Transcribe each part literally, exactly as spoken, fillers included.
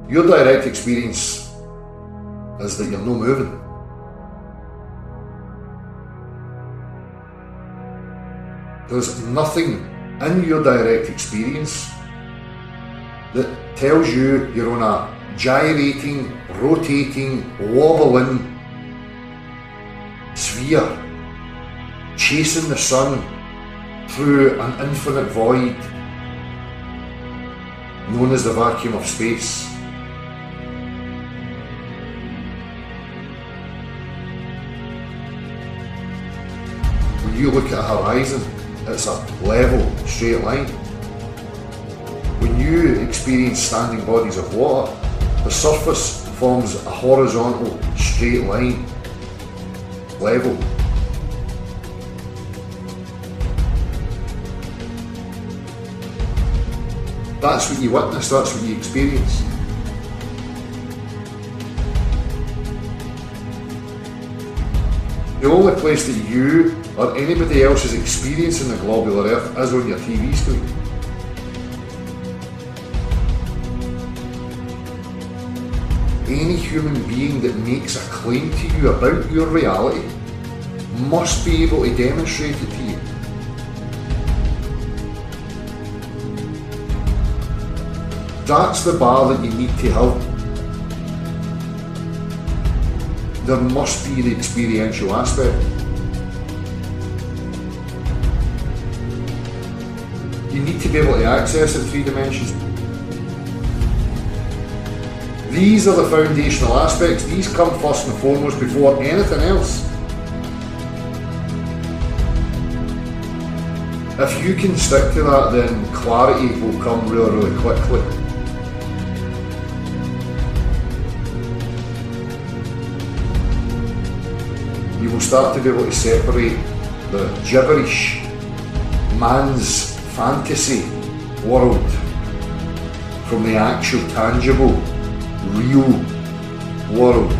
Your direct experience is that you're no moving. There's nothing in your direct experience that tells you you're on a gyrating, rotating, wobbling sphere, chasing the sun through an infinite void known as the vacuum of space. When you look at a horizon, it's a level, straight line. When you experience standing bodies of water, the surface forms a horizontal, straight line, level. That's what you witness, that's what you experience. The only place that you or anybody else is experiencing the globular earth is on your T V screen. Any human being that makes a claim to you about your reality must be able to demonstrate it to you. That's the bar that you need to have. There must be the experiential aspect. You need to be able to access in three dimensions. These are the foundational aspects. These come first and foremost before anything else. If you can stick to that, then clarity will come really, really quickly. You will start to be able to separate the gibberish, man's fantasy world from the actual, tangible, real world.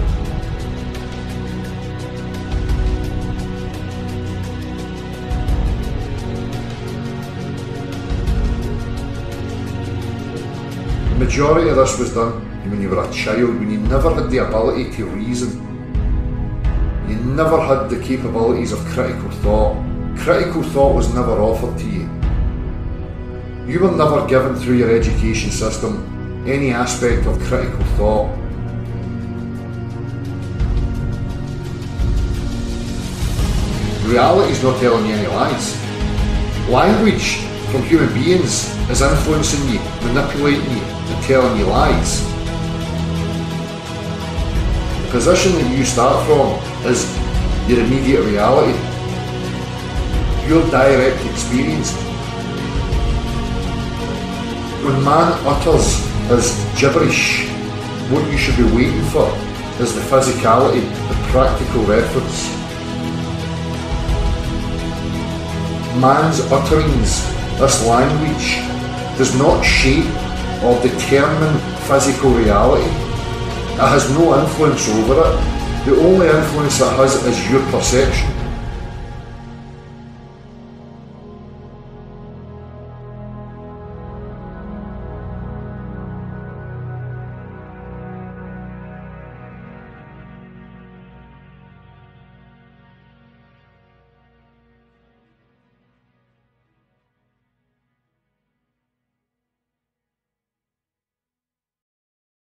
The majority of this was done when you were a child, when you never had the ability to reason. You never had the capabilities of critical thought. Critical thought was never offered to you. You were never given through your education system any aspect of critical thought. Reality is not telling you any lies. Language from human beings is influencing you, manipulating you, and telling you lies. The position that you start from is your immediate reality, your direct experience. When man utters his gibberish, what you should be waiting for is the physicality, the practical reference. Man's utterings, this language, does not shape or determine physical reality. It has no influence over it. The only influence it has is your perception.